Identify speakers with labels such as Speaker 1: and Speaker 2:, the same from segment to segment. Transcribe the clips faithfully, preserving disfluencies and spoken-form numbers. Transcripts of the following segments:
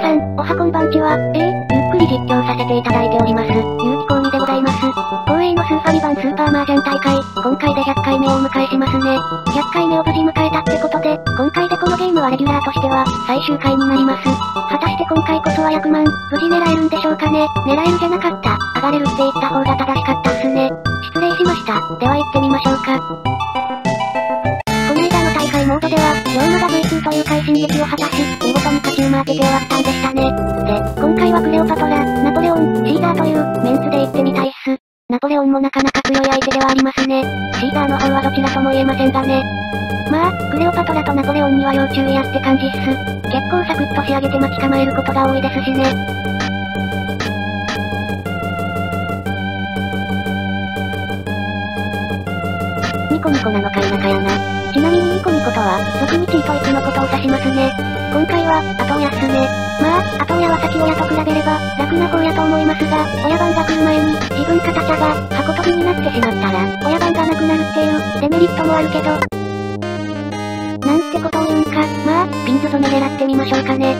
Speaker 1: さん、おはこんばんちは。えー、ゆっくり実況させていただいております。ゆうきこうみでございます。光栄のスーファミ版スーパーマージャン大会、今回でひゃっかいめをお迎えしますね。ひゃっかいめを無事迎えたってことで、今回でこのゲームはレギュラーとしては、最終回になります。果たして今回こそはひゃくまん、無事狙えるんでしょうかね。狙えるじゃなかった。上がれるって言った方が正しかったっすね。失礼しました。では行ってみましょうか。モードでは、龍馬が ジェイツー という快進撃を果たし、見事に勝ち馬当てて終わったんでしたね。で、今回はクレオパトラ、ナポレオン、シーザーというメンツで行ってみたいっす。ナポレオンもなかなか強い相手ではありますね。シーザーの方はどちらとも言えませんがね。まあ、クレオパトラとナポレオンには要注意やって感じっす。結構サクッと仕上げて待ち構えることが多いですしね。ニコニコなのか否かやな。ちなみにニコニコとは、俗にチートいちのことを指しますね。今回は、後親っすね。まあ、後親は先親と比べれば、楽な方やと思いますが、親番が来る前に、自分か他者が、箱飛びになってしまったら、親番がなくなるっていう、デメリットもあるけど。なんてことを言うんか、まあ、ピンズ染め狙ってみましょうかね。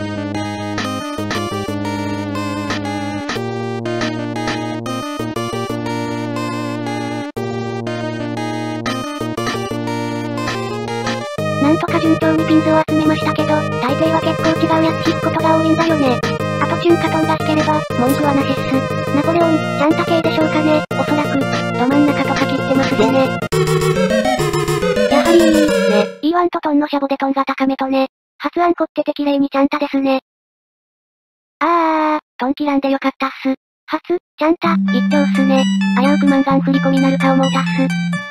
Speaker 1: なんとか順調にピンズを集めましたけど、大抵は結構違うやつ引くことが多いんだよね。あとチュンカトンが引ければ、文句はなしっす。ナポレオン、ちゃんた系でしょうかね。おそらく、ど真ん中とか切ってますしね。やはりいい、ね。イーワン とトンのシャボでトンが高めとね。発案こってて綺麗にちゃんたですね。あー、トン切らんでよかったっす。初、ちゃんた、一丁っすね。危うくマンガン振り込みなるか思うたっす。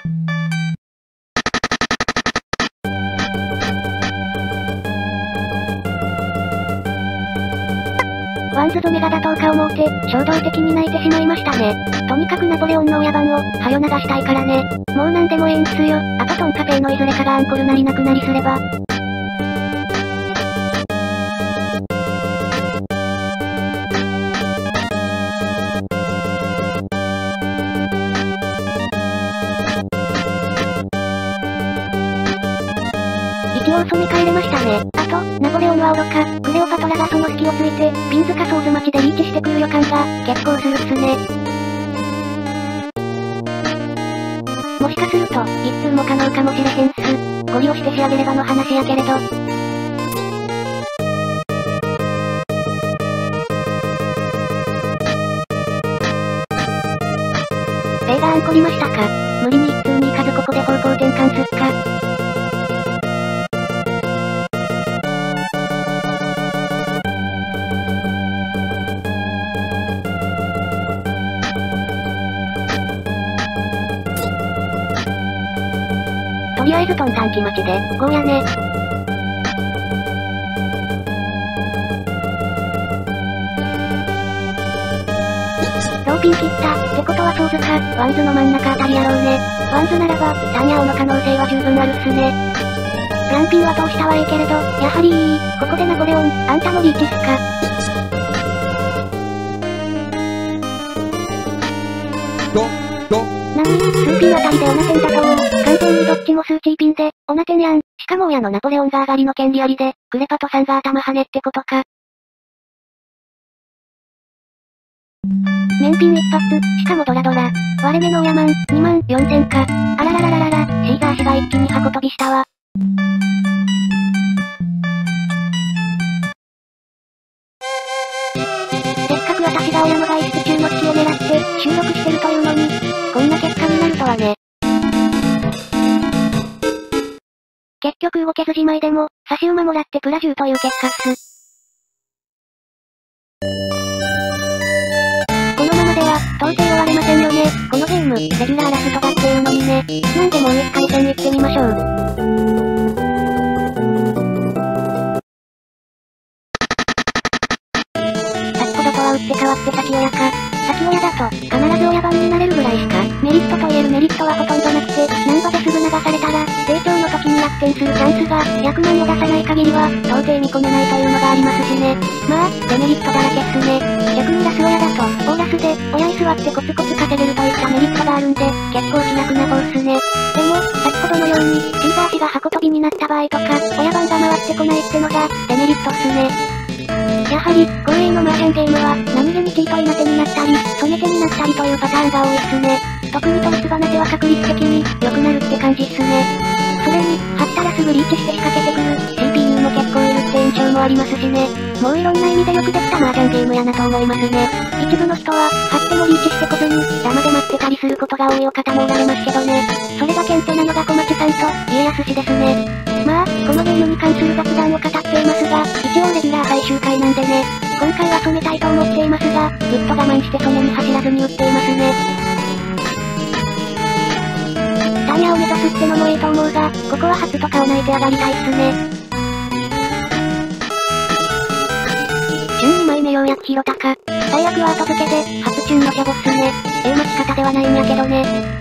Speaker 1: ワンズ染めが妥当か思うて、衝動的に泣いてしまいましたね。とにかくナポレオンの親番を、はよ流したいからね。もうなんでもええんすよ。あとトンカフェのいずれかがアンコルなりなくなりすれば。一応染め替えれましたね。あと、ナポレオンは愚か、クレオパトラがその隙をついて、ピンズかソーズ待ちでリーチしてくる予感が、結構するっすね。もしかすると、一通も可能かもしれへんっす。ゴリ押して仕上げればの話やけれど。ベイがアンコりましたか。無理に一通に行かずここで方向転換すっか。とりあえずトン短期待ちで、ゴーやね。ローピン切った。ってことはソーズか、ワンズの真ん中あたりやろうね。ワンズならば、さんやおの可能性は十分あるっすね。プランピンは通したはいいけれど、やはりいい。ここでナポレオン、あんたもリーチっすか。なに、スーピンあたりでオナテンだと思う。完全にどっちもスーチーピンで、オナテンやん。しかも親のナポレオンが上がりの権利ありで、クレパトさんが頭跳ねってことか。面ピン一発、しかもドラドラ。割れ目の親マン、にまんよんせんか。あらららららら、シーザー氏が一気に箱飛びしたわ。せっかく私が親の外出中の隙を狙って収録してるというのに、こんな結果になるとはね。結局動けずじまいでも、差し馬もらってプラじゅうという結果っす。このままでは、到底終われませんよね。このゲーム、レギュラーラストだっていうのにね。なんでもう一回戦行ってみましょう。先ほどとは打って変わって先親か。先親だと、必ず親番になれるぐらいしか、メリットと言えるメリットはほとんどなくて、難波ですぐ流されたら、成長の時に逆転するチャンスが、ひゃくまんを出さない限りは、到底見込めないというのがありますしね。まあ、デメリットだらけっすね。逆にラス親だと、オーラスで、親に座ってコツコツ稼げるといったメリットがあるんで、結構気楽な方っすね。でも、先ほどのように、シーザー氏が箱飛びになった場合とか、親番が回ってこないってのが、デメリットっすね。 やはり、公営の麻雀ゲームは、何気にチートイな手になったり、ソネ手になったりというパターンが多いっすね。特にトリスバナ手は確率的に、良くなるって感じっすね。それに、張ったらすぐリーチして仕掛けてくる、シーピーユー も結構いるって印象もありますしね。もういろんな意味でよくできた麻雀ゲームやなと思いますね。一部の人は、張ってもリーチしてこずに、ダマで待ってたりすることが多いお方もおられますけどね。それが顕著なのが小町さんと、家康氏ですね。まあ、このゲームに関する雑談を語っていますが、一応レギュラー最終回なんでね。今回は染めたいと思っていますが、ぐっと我慢して染めに走らずに打っていますね。ターニャを目指すってのもいいと思うが、ここは初とかを泣いて上がりたいっすね。旬にまいめようやく広高。最悪は後付けで、初チュンのシャボっすね。ええ待ち方ではないんやけどね。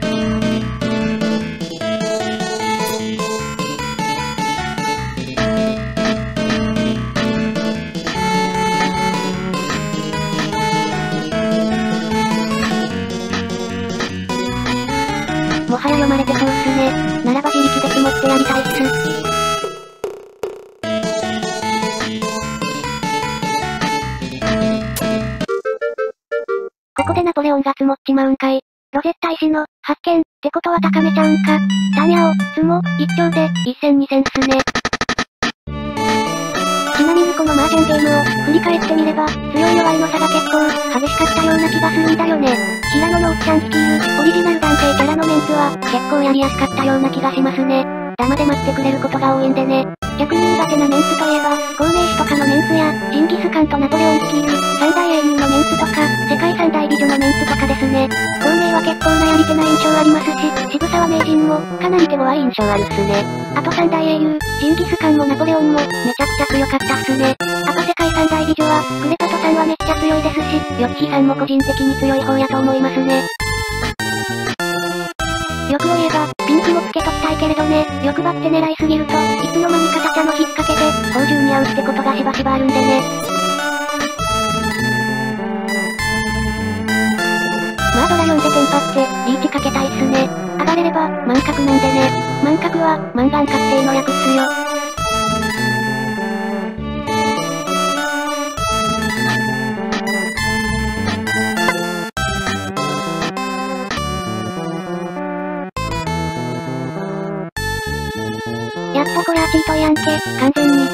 Speaker 1: もはや読まれてそうっすね。ならば自力で積もってやりたいっす。ここでナポレオンが積もっちまうんかい。ロゼッタ石の、発見、ってことは高めちゃうんか。タニャを、積も、一丁で、一戦二戦っすね。ちなみにこの麻雀ゲームを、振り返ってみれば、強い弱いの差が結構、激しかったような気がするんだよね。平野のおっちゃん率いる、オリジナル男性キャラのメンツは、結構やりやすかったような気がしますね。ダマで待ってくれることが多いんでね。逆に苦手なメンツといえば、孔明氏とかのメンツや、ジンギスカンとナポレオン率いる、三大英雄のメンツとか、世界三大美女のメンツとかですね。孔明は結構なやり手な印象ありますし、渋沢名人も、かなり手強い印象あるっすね。あと三大英雄、ジンギスカンもナポレオンも、めちゃくちゃ強かったっすね。あと世界三大美女は、クレパトさんはめっちゃ強いですし、ヨッキーさんも個人的に強い方やと思いますね。欲を言えば、ピンクもつけときたいけれどね、欲張って狙いすぎると、いつの間にかタチャの引っ掛けで、宝珠に合うってことがしばしばあるんでね。まあドラよんでテンパって、リーチかけたいっすね。上がれれば、満角なんでね。満角は、満願確定の略っすよ。やっぱこれはチートやんけ、完全に。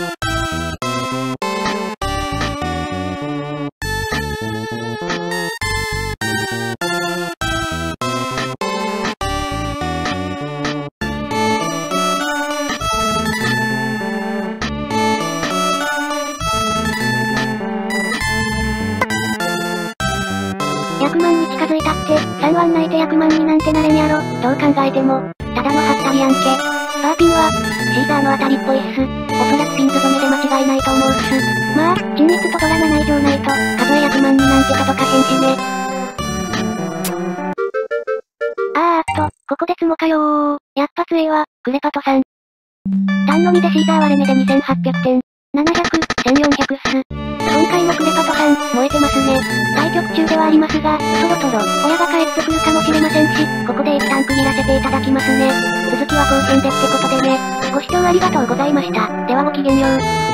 Speaker 1: ひゃくまんに近づいたって、さんワンないてひゃくまんになんてなれんやろ、どう考えても。ただのハッタリやんけ。パーピンは、シーザーの当たりっぽいっす。おそらくピンズ染めで間違いないと思うっす。まあ、陳率とドラなな以上ないと、数えひゃくまんになんて届かへんしね。あーっと、ここでツモかよー。やっぱ強いわ、クレパトさん。単のみでシーザー割れ目でにせんはっぴゃくてん。ななひゃく、せんよんひゃくっす。今回のクレパトさん、燃えてますね。対局中ではありますが、そろそろ、親が帰ってくるかもしれませんし、ここで一旦区切らせていただきますね。続きは後編でってことでね。ご視聴ありがとうございました。ではごきげんよう。